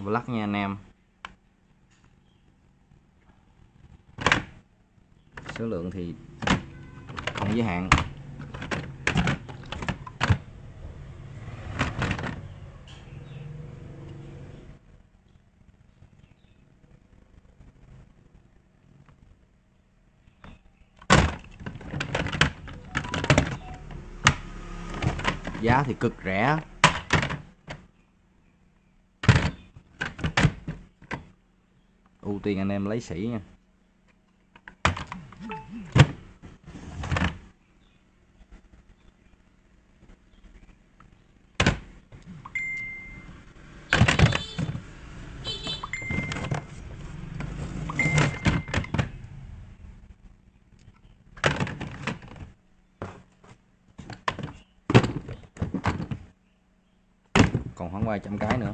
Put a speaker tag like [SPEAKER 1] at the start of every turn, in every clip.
[SPEAKER 1] lắc nha anh em. Số lượng thì không giới hạn. Giá thì cực rẻ. Ưu tiên anh em lấy sỉ nha. Còn khoảng vài trăm cái nữa.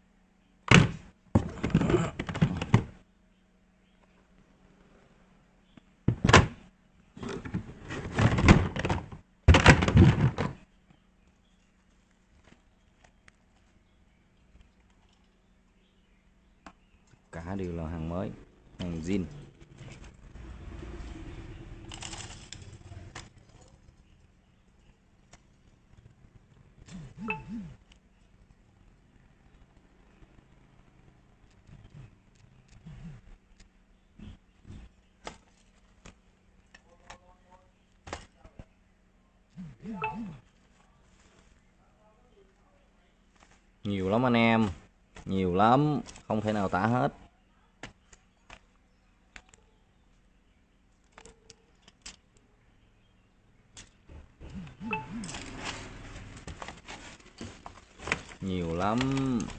[SPEAKER 1] Cả đều là hàng mới, hàng zin. Nhiều lắm anh em, nhiều lắm, không thể nào tả hết. Nhiều lắm.